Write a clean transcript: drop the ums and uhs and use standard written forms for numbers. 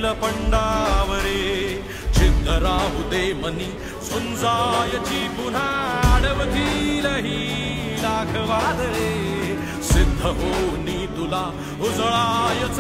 पंडावरे चित्त राहू दे मनी सुंजायची पुन्हा अडवतील ही लाख वादळे सिद्ध होनी तुला उजळायच